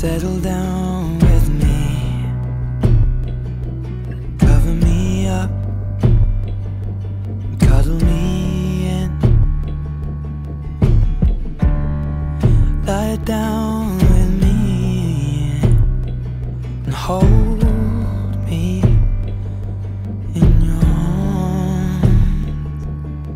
Settle down with me, cover me up, cuddle me in, lie down with me and hold me in your arms.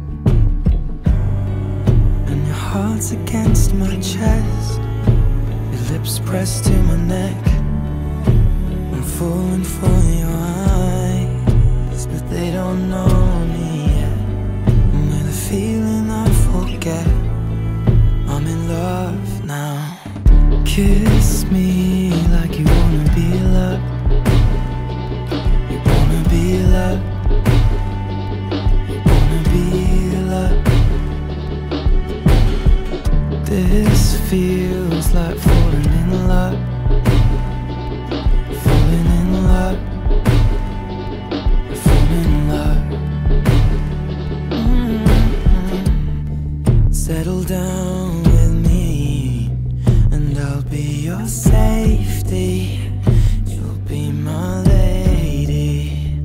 And your heart's against my chest, your lips pressed to my neck. I'm falling for your eyes, but they don't know me yet. And with a feeling I forget, I'm in love now. Kiss me like you wanna be loved. You wanna be loved. You wanna be loved. This feels like falling in love. Falling in love. Falling in love. Settle down with me, and I'll be your safety. You'll be my lady.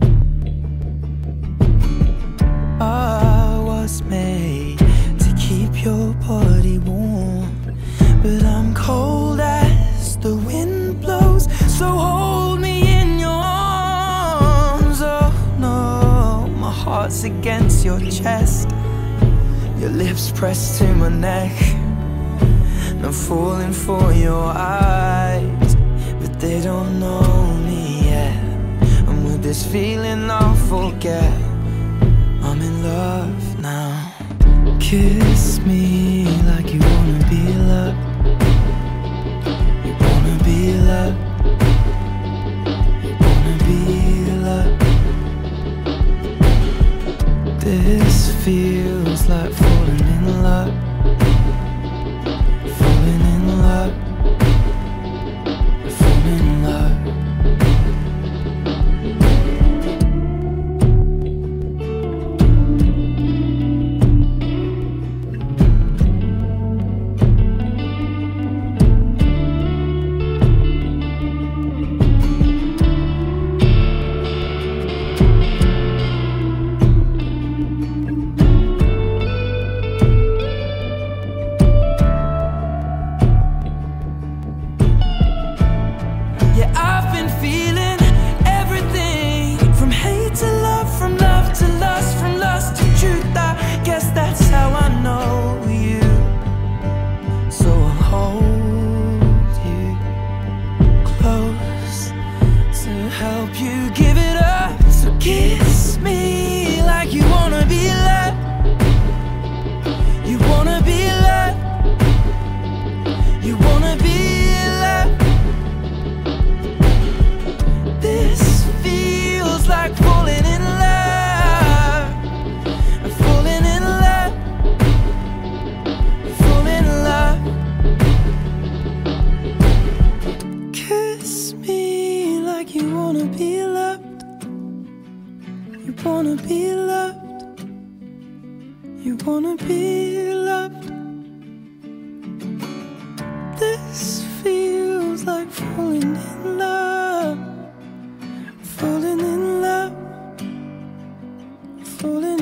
I was made to keep your body warm, but I'm cold as the wind blows. So hold me in your arms. Oh no, my heart's against your chest, your lips pressed to my neck. I'm falling for your eyes, but they don't know me yet. And with this feeling I'll forget, I'm in love now. Kiss me like you wanna be loved. You wanna be loved. You wanna be loved. This feels like falling in love. Falling in love. Falling in love. I've been feeling everything, from hate to love, from love to lust, from lust to truth. I guess that's how I know you. So I'll hold you close to help you give it up. So kiss me like you wanna be loved. You wanna be loved. You wanna be loved. This feels like falling in love. Falling in love. Falling in love. Kiss me like you wanna be loved. You wanna be loved. You wanna be loved. This feels like falling in love. Falling in love, falling